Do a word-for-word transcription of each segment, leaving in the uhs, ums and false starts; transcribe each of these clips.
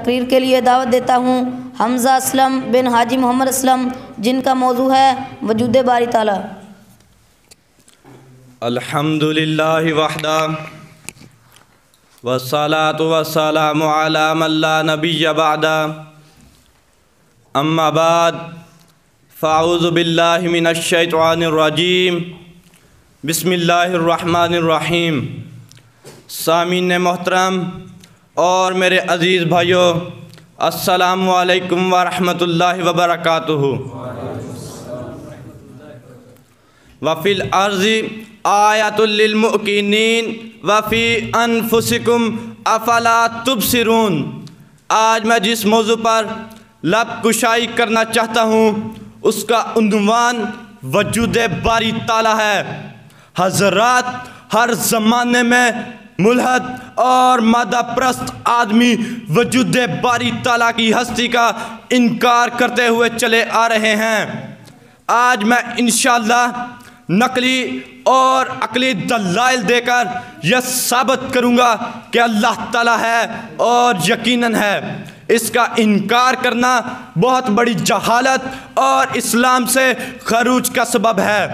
تقریر کے لیے دعوت دیتا ہوں حمزہ اسلم بن حاجی محمد اسلم، جن کا موضوع ہے وجود باری تعالیٰ۔ الحمدللہ وحدہ والصلاة والسلام علی من لا نبی بعدہ، اما بعد فاعوذ باللہ من الشیطان الرجیم، بسم اللہ الرحمن الرحیم۔ سامعین محترم اور میرے عزیز بھائیوں، السلام علیکم ورحمۃ اللہ وبرکاتہ۔ وفی الارض آیۃ للموقنین وفی انفسکم افلا تبصرون۔ آج میں جس موضوع پر لب کشائی کرنا چاہتا ہوں اس کا عنوان وجود باری تعالیٰ ہے۔ حضرات، ہر زمانے میں ملحد اور مادہ پرست آدمی وجود باری تعالیٰ کی ہستی کا انکار کرتے ہوئے چلے آ رہے ہیں۔ آج میں انشاءاللہ نقلی اور عقلی دلائل دے کر یہ ثابت کروں گا کہ اللہ تعالیٰ ہے اور یقیناً ہے۔ اس کا انکار کرنا بہت بڑی جہالت اور اسلام سے خروج کا سبب ہے۔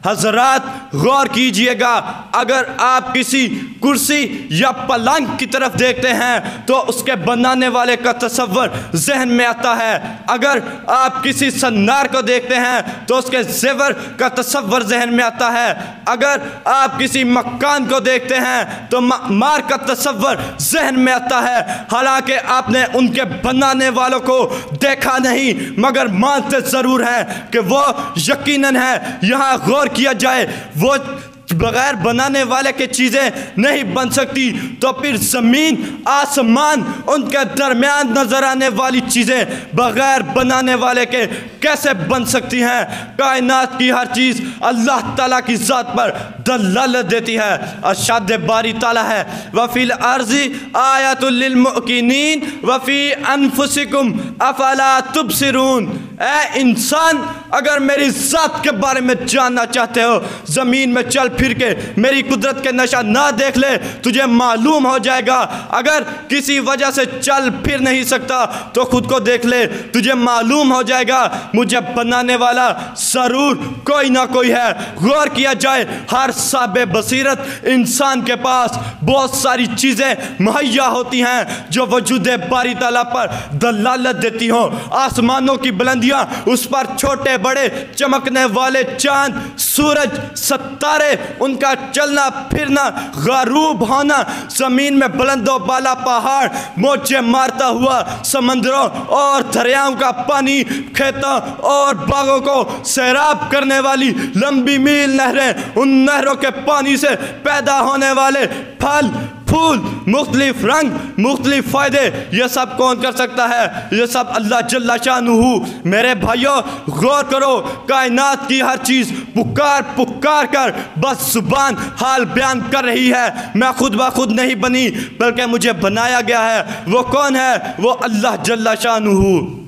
حضرات غور کیجئے گا، اگر آپ کسی کرسی یا پلنگ کی طرف دیکھتے ہیں تو اس کے بنانے والے کا تصور ذہن میں آتا ہے۔ اگر آپ کسی سنار کو دیکھتے ہیں تو اس کے زیور کا تصور ذہن میں آتا ہے۔ اگر آپ کسی مکان کو دیکھتے ہیں تو معمار کا تصور ذہن میں آتا ہے، حالانکہ آپ نے ان کے بنانے والوں کو دیکھا نہیں، مگر مانتے ضرور ہیں کہ وہ یقیناً ہے۔ یہاں غور کیا جائے، وہ بغیر بنانے والے کے چیزیں نہیں بن سکتی، تو پھر زمین آسمان ان کے درمیان نظر آنے والی چیزیں بغیر بنانے والے کے کیسے بن سکتی ہیں؟ کائنات کی ہر چیز اللہ تعالیٰ کی ذات پر دلالت دیتی ہے۔ ارشاد باری تعالیٰ ہے وَفِي الْأَرْضِ آیَةٌ لِّلْمُؤْمِنِينَ وَفِي أَنفُسِكُمْ أَفَلَا تُبْصِرُونَ۔ اے انسان، اگر میری ذات کے بارے میں جاننا چاہتے ہو، زمین میں چل پھر کے میری قدرت کے نشہ نہ دیکھ لے، تجھے معلوم ہو جائے گا۔ اگر کسی وجہ سے چل پھر نہیں سکتا تو خود کو دیکھ لے، تجھے معلوم ہو جائے گا مجھے بنانے والا ضرور کوئی نہ کوئی ہے۔ غور کیا جائے، ہر صاحب بصیرت انسان کے پاس بہت ساری چیزیں مہیا ہوتی ہیں جو وجود باری تعالیٰ پر دلالت دیتی ہوں۔ آسمانوں کی بلندیاں، اس پر چھوٹے بڑے چمکنے والے چاند، سورج، ستارے، ان کا چلنا پھرنا، غروب ہونا، زمین میں بلند و بالا پہاڑ، موجیں مارتا ہوا سمندروں اور دریاؤں کا پانی، کھیتوں اور باغوں کو سیراب کرنے والی لمبی میل نہریں، ان نہروں کے پانی سے پیدا ہونے والے پھل پھول، مختلف رنگ، مختلف فائدے، یہ سب کون کر سکتا ہے؟ یہ سب اللہ جل شانہ۔ میرے بھائیوں غور کرو، کائنات کی ہر چیز پکار پکار کر بس زبان حال بیان کر رہی ہے۔ میں خود بخود نہیں بنی بلکہ مجھے بنایا گیا ہے۔ وہ کون ہے؟ وہ اللہ جل شانہ۔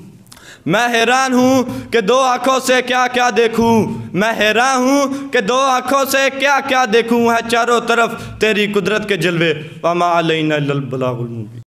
میں حیران ہوں کہ دو آنکھوں سے کیا کیا دیکھوں، میں حیران ہوں کہ دو آنکھوں سے کیا کیا دیکھوں ہے چاروں طرف تیری قدرت کے جلوے، وما علینا الا البلاغ المبین۔